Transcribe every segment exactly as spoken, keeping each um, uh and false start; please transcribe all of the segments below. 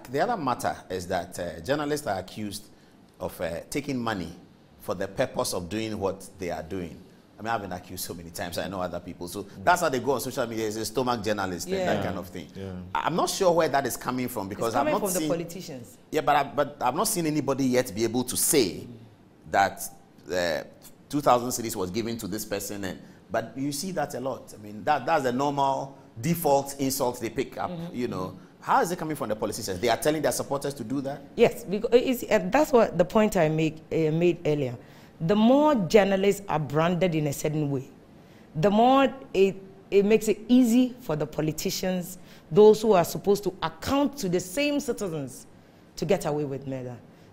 the other matter is that uh, journalists are accused of uh, taking money for the purpose of doing what they are doing. I mean, I've been accused so many times. I know other people. So mm. that's how they go on social media. It's a stomach journalist yeah. and that kind of thing. Yeah. I'm not sure where that is coming from because it's coming I've not from seen, the politicians. Yeah, but, I, but I've not seen anybody yet be able to say mm. that uh, two thousand cedis was given to this person. And, but you see that a lot. I mean, that, that's a normal default insult they pick up, mm-hmm. you know. How is it coming from the politicians? They are telling their supporters to do that? Yes, because it's, uh, that's what the point I make, uh, made earlier. The more journalists are branded in a certain way, the more it, it makes it easy for the politicians, those who are supposed to account to the same citizens, to get away with murder.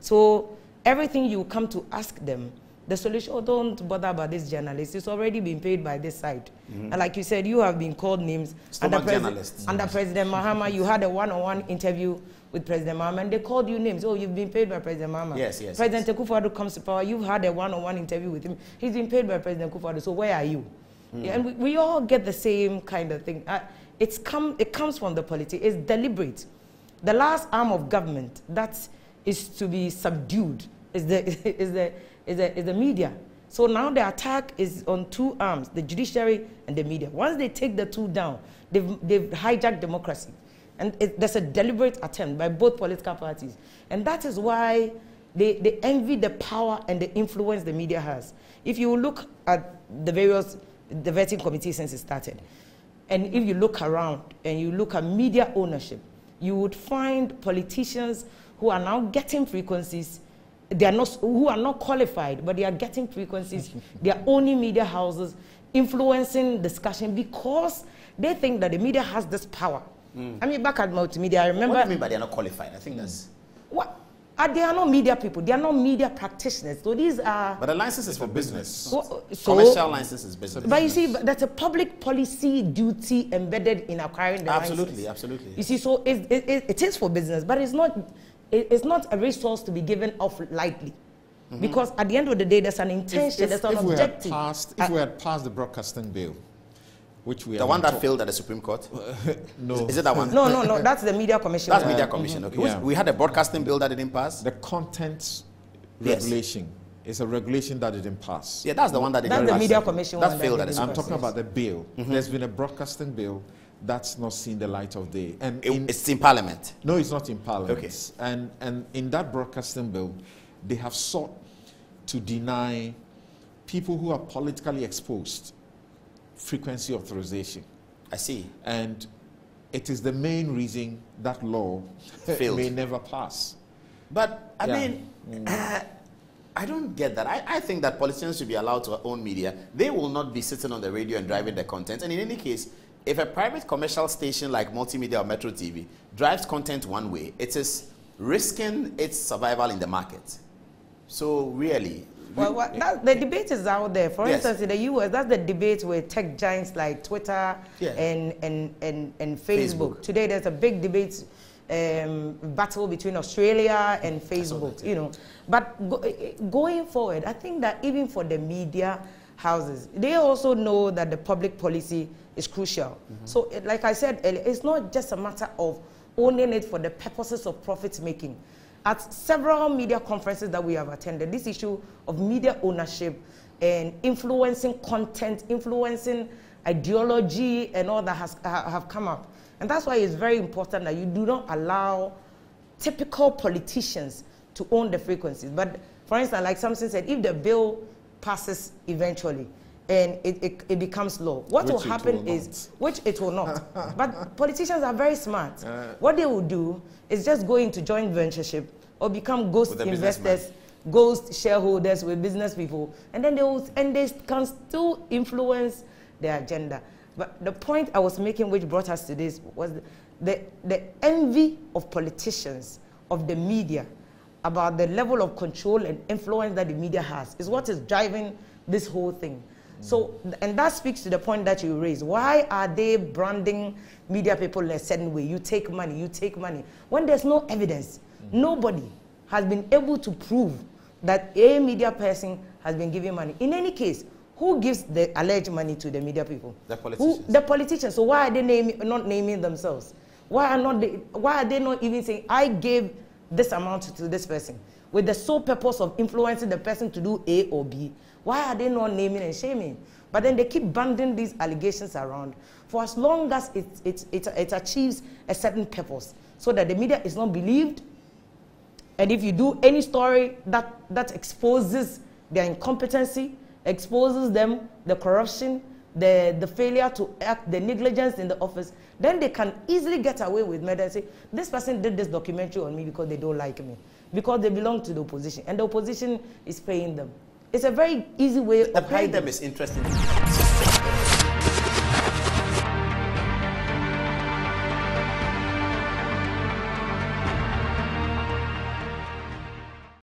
So everything you come to ask them, the solution, oh, don't bother about this journalist. It's already been paid by this side. Mm-hmm. And like you said, you have been called names. Under, Presi under President Mahama, you had a one-on-one interview with President Mahama, and they called you names. Oh, you've been paid by President Mahama. Yes, yes. President yes. Akufo-Addo comes to power. You've had a one-on-one interview with him. He's been paid by President Akufo-Addo. So where are you? Mm. Yeah, and we, we all get the same kind of thing. Uh, it's come, it comes from the politics. It's deliberate. The last arm of government that is to be subdued is the is the is the is the media. So now the attack is on two arms: the judiciary and the media. Once they take the two down, they've they've hijacked democracy. And it, there's a deliberate attempt by both political parties. And that is why they, they envy the power and the influence the media has. If you look at the various, the vetting committee since it started, and if you look around and you look at media ownership, you would find politicians who are now getting frequencies, they are not, who are not qualified, but they are getting frequencies, they are owning media houses, influencing discussion because they think that the media has this power. Mm. I mean, back at multimedia, I remember... What do you mean by they are not qualified? I think mm. that's... What? Uh, they are not media people. They are not media practitioners. So these are... But the license is for business. So, so, commercial license is business. But you see, that's a public policy duty embedded in acquiring the absolutely, license. Absolutely, absolutely. You see, so it, it, it is for business, but it's not, it, it's not a resource to be given off lightly. Mm-hmm. Because at the end of the day, there's an intention, if, if, there's an if objective. We had passed, if uh, we had passed the broadcasting bill, which we the one that failed at the Supreme Court? No. Is, is it that one? No, no, no. That's the Media Commission. That's uh, Media Commission. Mm-hmm. Okay. Yeah. We had a broadcasting bill that didn't pass. The contents regulation yes. is a regulation that didn't pass. Yeah, that's the one that didn't pass. That's the Media second. Commission. That one failed that at the I'm talking about the bill. Mm-hmm. There's been a broadcasting bill that's not seen the light of day. And it, in, it's in Parliament. No, it's not in Parliament. Okay. And and in that broadcasting bill, they have sought to deny people who are politically exposed frequency authorization. I see. And it is the main reason that law failed. may never pass. But, I yeah. mean, mm. uh, I don't get that. I, I think that politicians should be allowed to own media. They will not be sitting on the radio and driving the content. And in any case, if a private commercial station like Multimedia or Metro T V drives content one way, it is risking its survival in the market. So, really... Well, well that, the debate is out there. For yes. instance, in the U S, that's the debate with tech giants like Twitter yeah. and, and, and, and Facebook. Facebook. Today, there's a big debate, um, battle between Australia and Facebook, you know. But go, going forward, I think that even for the media houses, they also know that the public policy is crucial. Mm-hmm. So, like I said earlier, it's not just a matter of owning it for the purposes of profit making. At several media conferences that we have attended, this issue of media ownership and influencing content, influencing ideology and all that has ha, have come up. And that's why it's very important that you do not allow typical politicians to own the frequencies. But for instance, like Samson said, if the bill passes eventually and it, it, it becomes law, what which will happen will is, which it will not. But politicians are very smart. Uh, what they will do is just go into joint ventureship or become ghost investors, ghost shareholders with business people, and then they will, and they can still influence their agenda. But the point I was making, which brought us to this, was the, the envy of politicians, of the media, about the level of control and influence that the media has, is what is driving this whole thing. So, and that speaks to the point that you raised. Why are they branding media people in a certain way? You take money, you take money. When there's no evidence, mm-hmm. nobody has been able to prove that a media person has been giving money. In any case, who gives the alleged money to the media people? The politicians. Who, the politicians. So why are they naming, not naming themselves? Why are not they, why are they not even saying, I gave this amount to this person with the sole purpose of influencing the person to do A or B? Why are they not naming and shaming? But then they keep banding these allegations around for as long as it, it, it, it achieves a certain purpose, so that the media is not believed. And if you do any story that, that exposes their incompetency, exposes them, the corruption, the, the failure to act, the negligence in the office, then they can easily get away with murder and say, this person did this documentary on me because they don't like me, because they belong to the opposition, and the opposition is paying them. It's a very easy way the of hiding. Paying them is interesting.